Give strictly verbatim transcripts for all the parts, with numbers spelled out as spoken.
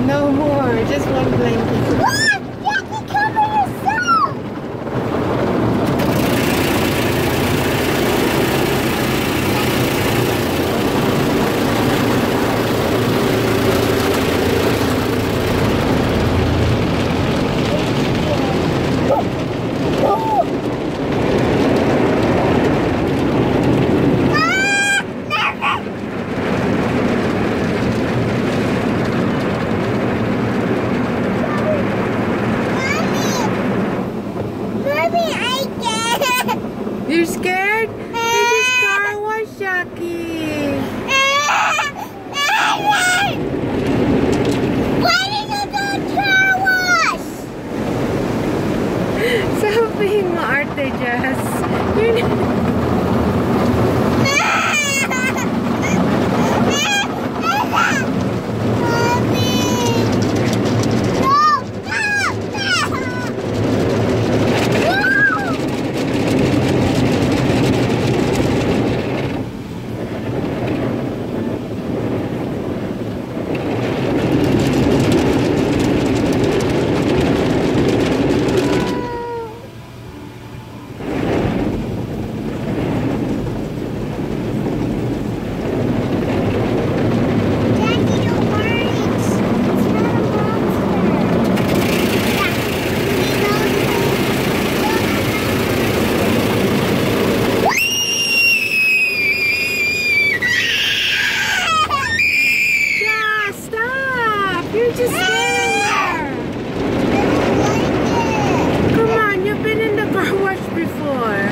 No more, just one blanket. What? Jackie, cover yourself! You're scared? They just car wash, Jackie. Why did you do car wash? Stop being maarte, Jess. You're not... You're just scaring her. Come on, you've been in the car wash before.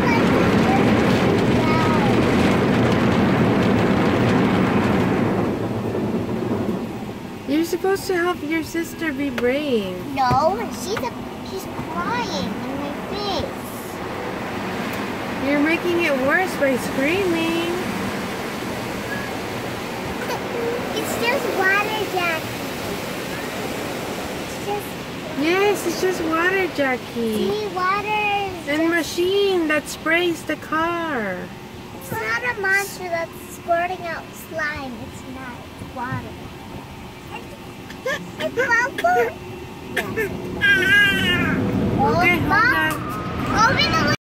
You're supposed to help your sister be brave. No, she's a, she's crying in my face. You're making it worse by screaming. It's just water, Jack. Yes, it's just water, Jackie. See, water is and machine that sprays the car. It's not a monster that's squirting out slime. It's not. It's water. It's water. Okay, hold on. Open the